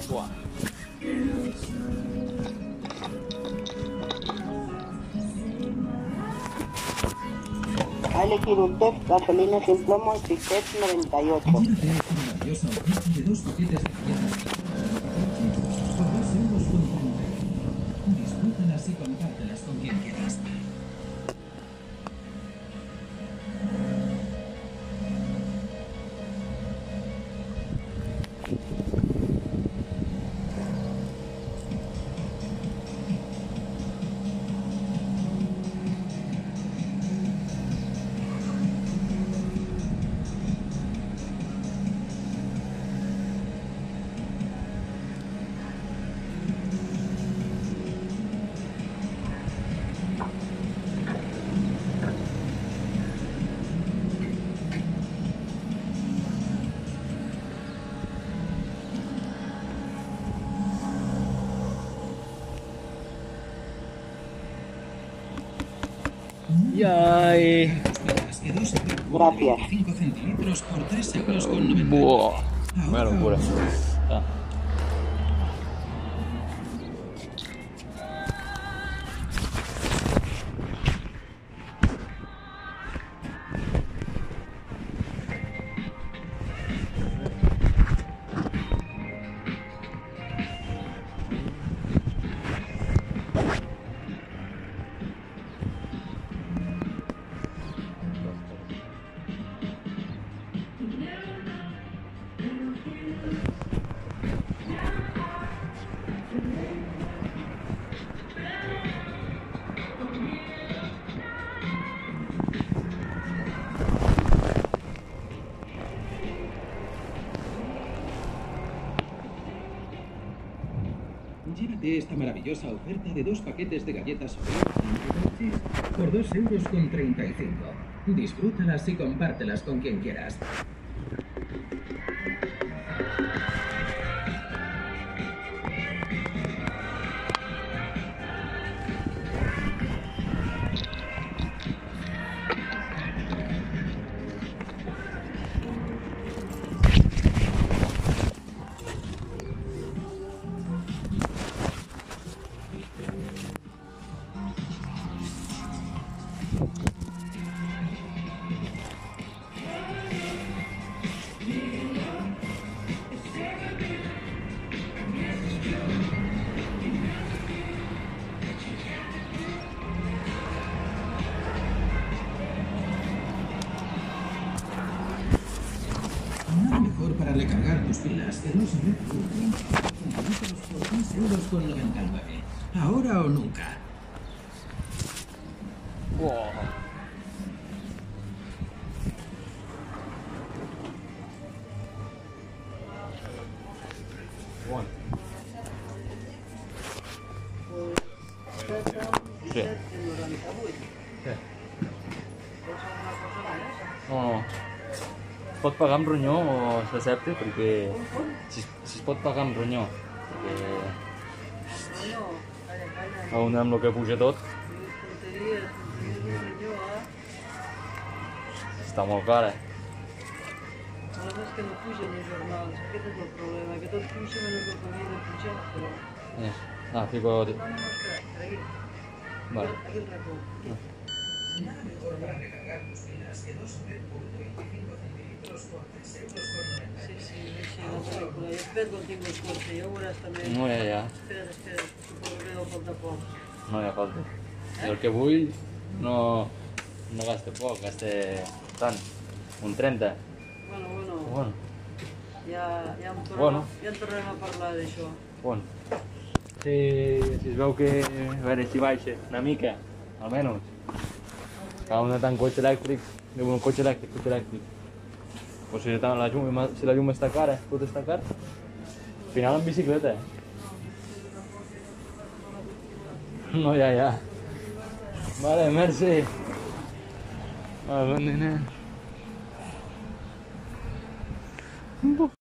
Buah. Alex Irutec, gasolina sin plomo, Pictet 98. Llévate esta maravillosa oferta de 2 paquetes de galletas por 2,39 €. Disfrútalas y compártelas con quien quieras. Yay. Que 2 Gracias. 25 centilitros por 3,90 €. Buah. Una locura. Ah. Llévate esta maravillosa oferta de 2 paquetes de galletas Oreo por 2,35 €. Disfrútalas y compártelas con quien quieras. Nada mejor para recargar tus pilas que 2 Red Bull 35 centilitros por 3,99 €. Ahora o nunca. Buah. Bueno. Sí. No. Es pot pagar amb ronyó o s'accepta? Perquè si es pot pagar amb ronyó, perquè a un amb el que puja tot està molt cara. El problema és que no pugen els jornals, aquest és el problema, que tot puja menys el que havia de pujar, però... Fico... No, espera, per aquí. Vale. Aquí el racó. Nada mejor para recargar tus pilas que 2 Red Bull 35 centilitros por 3,90 €. Sí, així la pel·lícula. I espera quan tinc el cotxe, ja ho veuràs també. No, ja. Espera, suposo que no falta poc. No hi ha falta. I el que vull no gasta poc, gasta tant. Un 30. Bueno. Ja en tornarem a parlar d'això. Bueno. Si es veu que, a veure si baixa una mica, almenys. Cada un tant cotxe elèctric, diu un cotxe elèctric. Pues si la llum està cara, tot està car. Al final en bicicleta, No, ja. Vale, merci. Bon diner.